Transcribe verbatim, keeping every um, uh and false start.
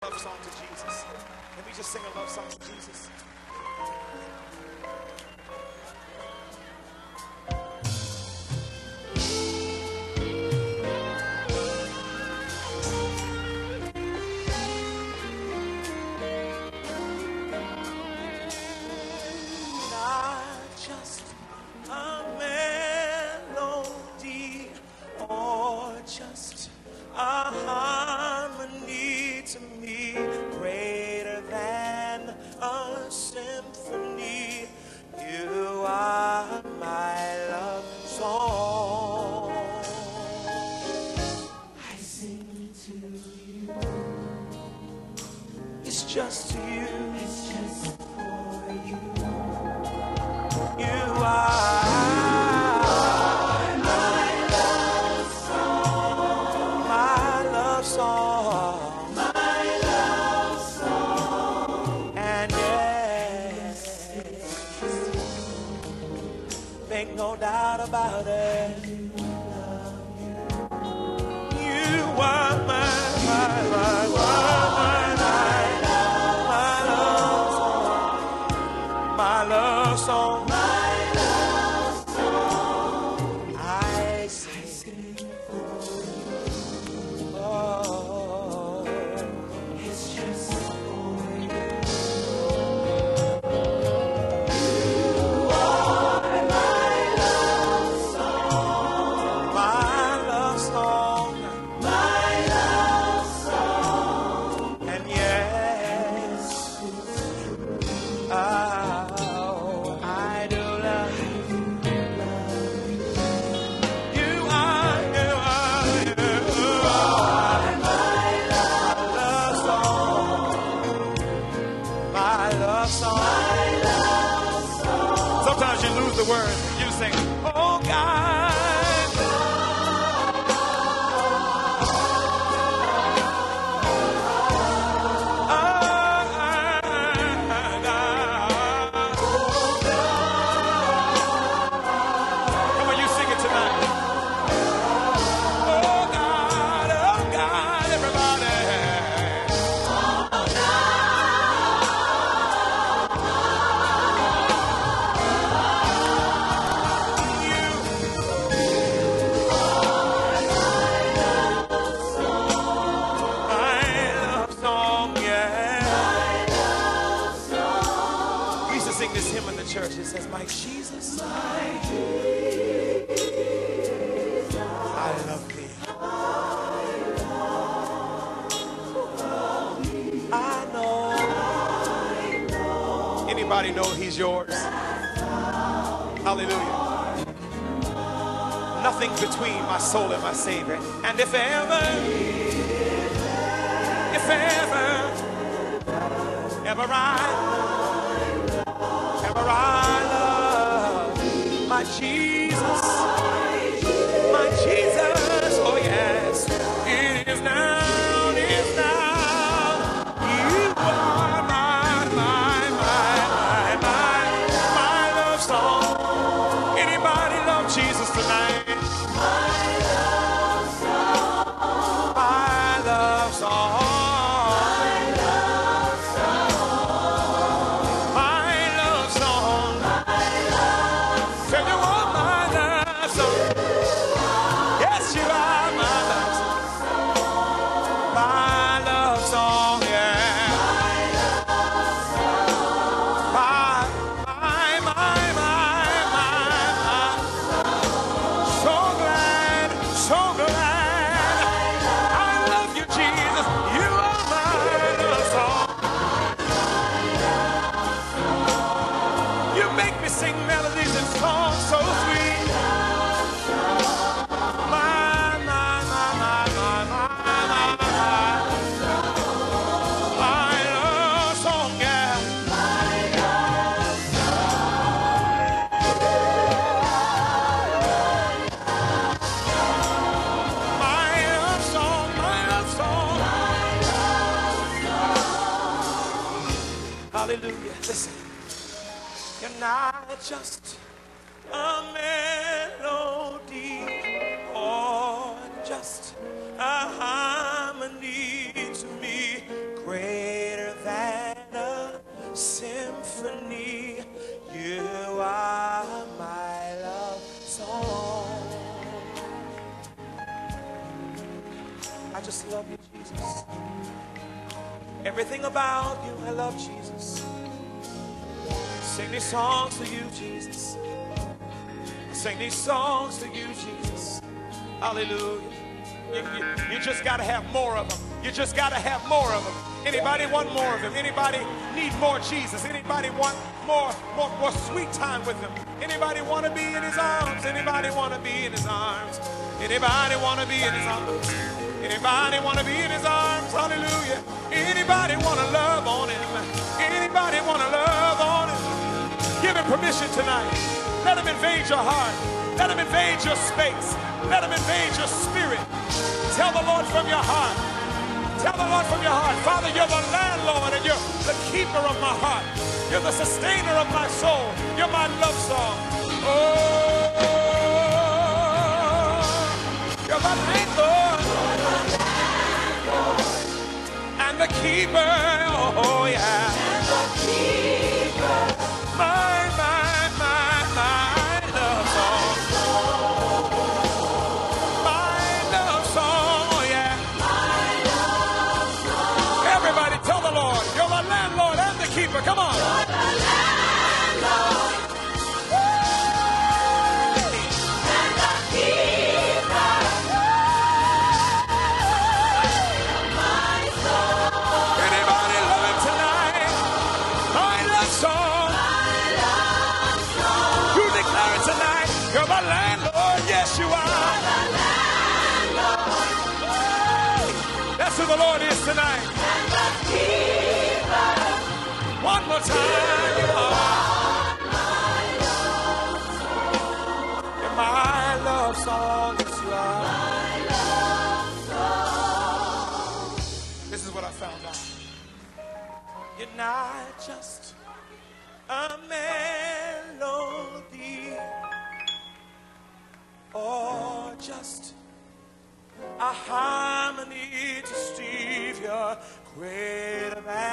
love song to Jesus? Can we just sing a love song to Jesus? Not just a melody or just a harmony to me, greater than a symphony. You are my love song. I sing to you. It's just to you. It's just for you. You are. No doubt about it. You are my, my, my, my, my, my love song. My love song. I sing for you. Oh, it's just for you. You are my the words you sing. Oh God, oh God. Come on, you sing it tonight. Oh God, oh God, everybody. This hymn in the church, it says, my Jesus, my Jesus, I love thee. I know. Anybody know he's yours? Hallelujah. Nothing between my soul and my Savior. And if ever, if ever, ever I I love my Jesus, my Jesus, oh yes, it is now, it is now, you are my, my, my, my, my, my love song. Anybody love Jesus tonight? My love song, my love song. Hallelujah. Listen. You're not just a melody or just a harmony to me. Great just love you, Jesus. Everything about you, I love Jesus. Sing these songs to you, Jesus. Sing these songs to you, Jesus. Hallelujah. You, you, you just got to have more of them. You just got to have more of them. Anybody want more of him? Anybody need more Jesus? Anybody want more, more, more sweet time with him? Anybody want to be in his arms? Anybody want to be in his arms? Anybody want to be in his arms? Anybody want to be in his arms? Hallelujah. Anybody want to love on him? Anybody want to love on him? Give him permission tonight. Let him invade your heart. Let him invade your space. Let him invade your spirit. Tell the Lord from your heart. Tell the Lord from your heart, Father, you're the landlord and you're the keeper of my heart. You're the sustainer of my soul. You're my love song. Oh, you're the landlord and the keeper. Oh, yeah. And the keeper. My, my, my, my love song. My love song. Oh, yeah. Everybody tell the Lord, you're the landlord and the keeper. Come on. You're the landlord. And the keeper. My soul. Anybody love him tonight? My love song. My love song. You declare it tonight. You're the landlord. Yes, you are. You're the landlord. That's who the Lord is tonight. One more time, you are you're my love song. Yes, you are. My love song. This is what I found out. You're not just a melody or just a harmony to Steve. You're greater than